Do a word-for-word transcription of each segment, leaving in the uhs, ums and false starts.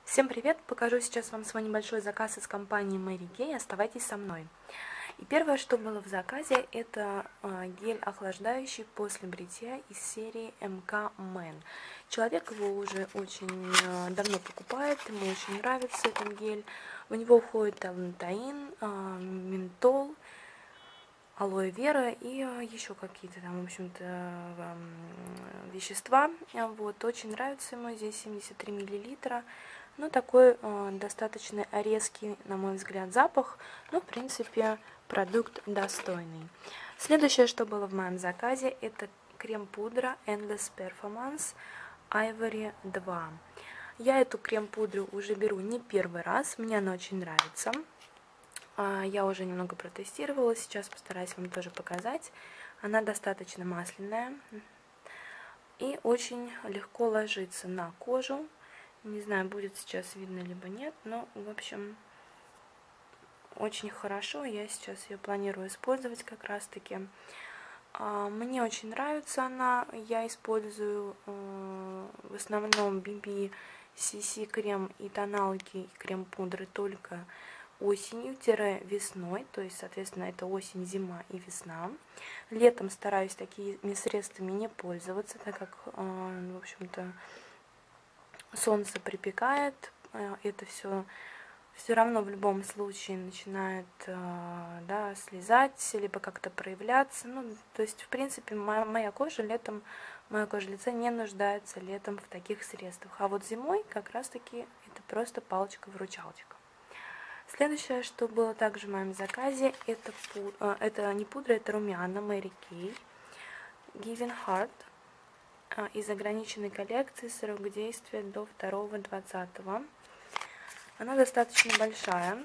Всем привет! Покажу сейчас вам свой небольшой заказ из компании Mary Kay. Оставайтесь со мной. И первое, что было в заказе, это гель охлаждающий после бритья из серии эм ка Men. Человек его уже очень давно покупает, ему очень нравится этот гель. В него входит алантаин, ментол, алоэ вера и еще какие-то там, в общем-то, вещества. Вот, очень нравится ему, здесь семьдесят три миллилитра. Ну, такой э, достаточно резкий, на мой взгляд, запах, но, в принципе, продукт достойный. Следующее, что было в моем заказе, это крем-пудра Endless Performance Ivory два. Я эту крем-пудру уже беру не первый раз, мне она очень нравится. Я уже немного протестировала, сейчас постараюсь вам тоже показать. Она достаточно масляная и очень легко ложится на кожу. Не знаю, будет сейчас видно либо нет, но, в общем, очень хорошо. Я сейчас ее планирую использовать как раз-таки. Мне очень нравится она. Я использую в основном би би си си крем и тоналки, и крем-пудры только осенью-весной, то есть, соответственно, это осень, зима и весна. Летом стараюсь такими средствами не пользоваться, так как, в общем-то, солнце припекает, это все все равно в любом случае начинает, да, слезать, либо как-то проявляться. Ну, то есть, в принципе, моя, моя кожа летом, моя кожа лица не нуждается летом в таких средствах. А вот зимой как раз-таки это просто палочка-выручалочка. Следующее, что было также в моем заказе, это, это не пудра, это румяна Mary Kay Giving Heart из ограниченной коллекции, срок действия до второго двадцатого. Она достаточно большая.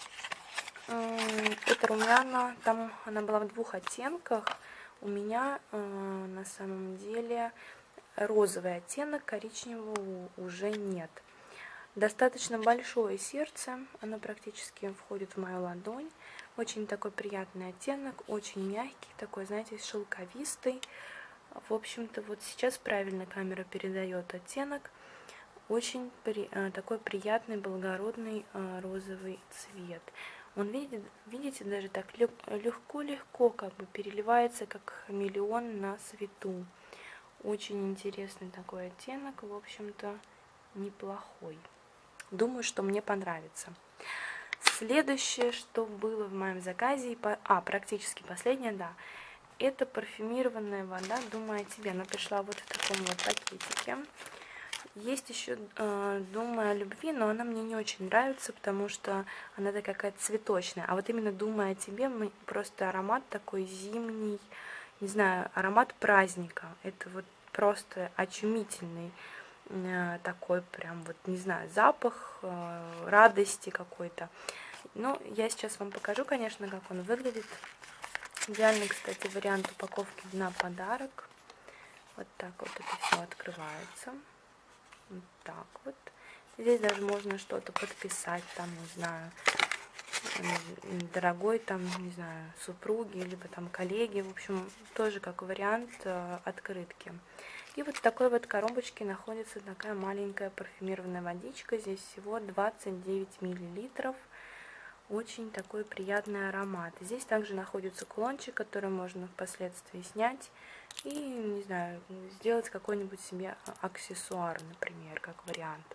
Это румяна, там она была в двух оттенках. У меня на самом деле розовый оттенок, коричневого уже нет. Достаточно большое сердце, оно практически входит в мою ладонь. Очень такой приятный оттенок, очень мягкий, такой, знаете, шелковистый. В общем-то, вот сейчас правильно камера передает оттенок. Очень при, такой приятный, благородный розовый цвет. Он, видите, видите даже так легко-легко как бы переливается, как хамелеон на свету. Очень интересный такой оттенок, в общем-то, неплохой. Думаю, что мне понравится. Следующее, что было в моем заказе, а, практически последнее, да, это парфюмированная вода «Думаю о тебе». Она пришла вот в таком вот пакетике. Есть еще э, «Думаю о любви», но она мне не очень нравится, потому что она такая какая-то цветочная. А вот именно «Думаю о тебе» просто аромат такой зимний, не знаю, аромат праздника. Это вот просто очумительный э, такой прям вот, не знаю, запах э, радости какой-то. Ну, я сейчас вам покажу, конечно, как он выглядит. Идеальный, кстати, вариант упаковки на подарок. Вот так вот это все открывается. Вот так вот. Здесь даже можно что-то подписать, там, не знаю, дорогой, там, не знаю, супруге, либо там коллеге. В общем, тоже как вариант э, открытки. И вот в такой вот коробочке находится такая маленькая парфюмированная водичка. Здесь всего двадцать девять миллилитров. Очень такой приятный аромат. Здесь также находится кулончик, который можно впоследствии снять и, не знаю, сделать какой-нибудь себе аксессуар, например, как вариант.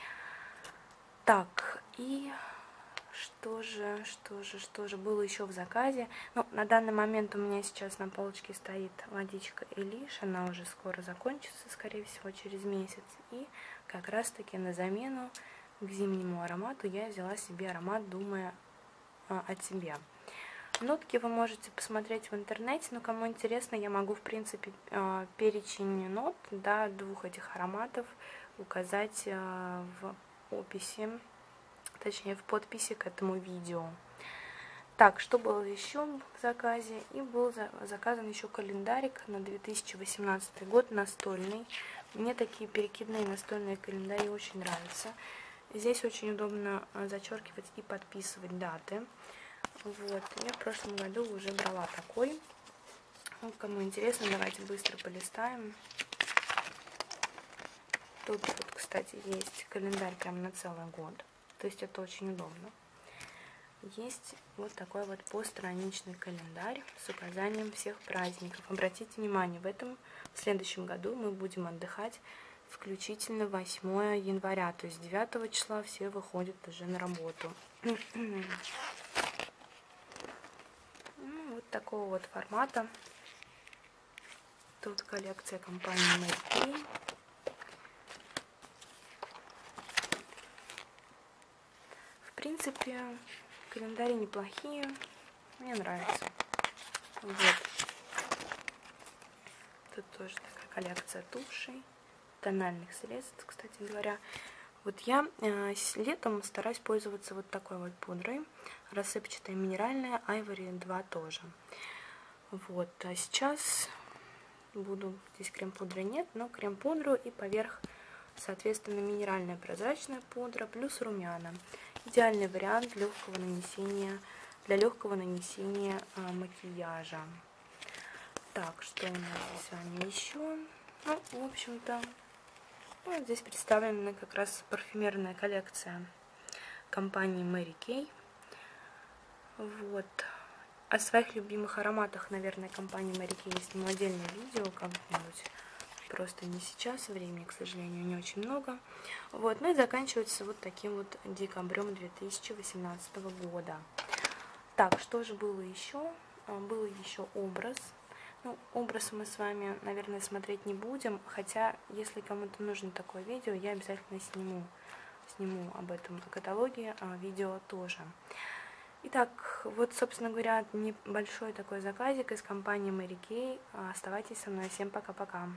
Так, и что же, что же, что же было еще в заказе? Ну, на данный момент у меня сейчас на полочке стоит водичка Элиш, она уже скоро закончится, скорее всего, через месяц. И как раз-таки на замену к зимнему аромату я взяла себе аромат «Думая о тебе». Нотки вы можете посмотреть в интернете, но кому интересно, я могу, в принципе, перечень нот, да, двух этих ароматов указать в описи, точнее в подписи к этому видео. Так, что было еще в заказе? И был заказан еще календарик на две тысячи восемнадцатый год, настольный. Мне такие перекидные настольные календари очень нравятся. Здесь очень удобно зачеркивать и подписывать даты. Вот, я в прошлом году уже брала такой. Ну, кому интересно, давайте быстро полистаем. Тут, вот, к кстати, есть календарь прям на целый год. То есть это очень удобно. Есть вот такой вот постраничный календарь с указанием всех праздников. Обратите внимание, в этом, в следующем году мы будем отдыхать включительно восьмое января. То есть девятого числа все выходят уже на работу. Ну, вот такого вот формата. Тут коллекция компании Mary Kay. В принципе, календари неплохие. Мне нравится. Вот. Тут тоже такая коллекция тушей, тональных средств, кстати говоря. Вот я э, летом стараюсь пользоваться вот такой вот пудрой. Рассыпчатая минеральная, Ivory два тоже. Вот. А сейчас буду... Здесь крем-пудры нет, но крем-пудру и поверх, соответственно, минеральная прозрачная пудра плюс румяна. Идеальный вариант для легкого нанесения, для легкого нанесения э, макияжа. Так, что у нас здесь с вами еще? Ну, в общем-то, вот здесь представлена как раз парфюмерная коллекция компании Mary Kay. Вот. О своих любимых ароматах, наверное, компании Mary Kay я сниму отдельное видео как-нибудь. Просто не сейчас, времени, к сожалению, не очень много. Вот. Ну и заканчивается вот таким вот декабрем две тысячи восемнадцатого года. Так, что же было еще? Был еще образ. Ну, образ мы с вами, наверное, смотреть не будем, хотя, если кому-то нужно такое видео, я обязательно сниму, сниму об этом каталоге, а видео тоже. Итак, вот, собственно говоря, небольшой такой заказик из компании Mary Kay. Оставайтесь со мной. Всем пока-пока.